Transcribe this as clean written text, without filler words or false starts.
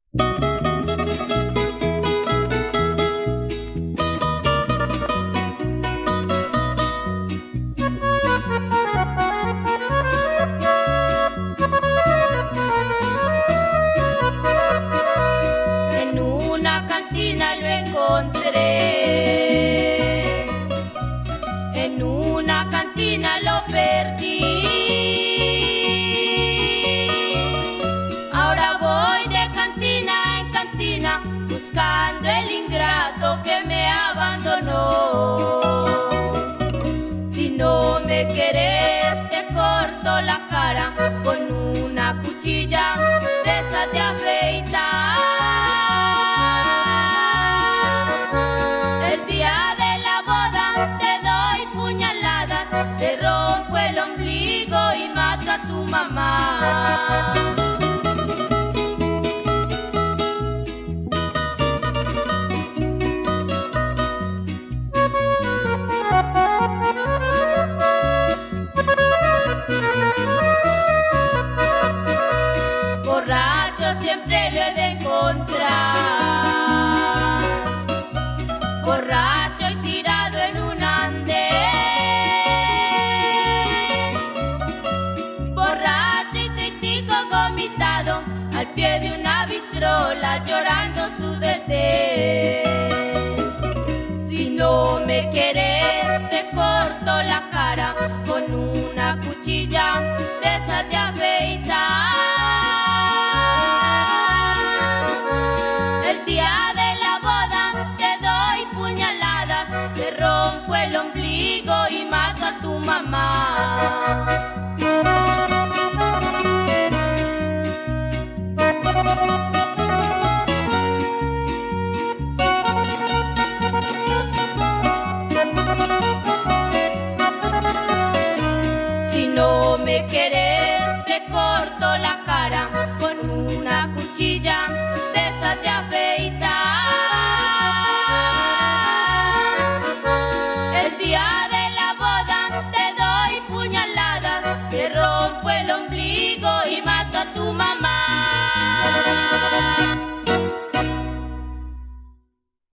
En una cantina lo encontré, en una cantina lo perdí. Ahora voy de cantina en cantina buscando el ingrato que me abandonó. Si no me querés te corto la cara con una cuchilla de esas de afeitar. El día de la boda te doy puñaladas, te rompo el ombligo y mato a tu mamá. Borracho siempre lo he de encontrar.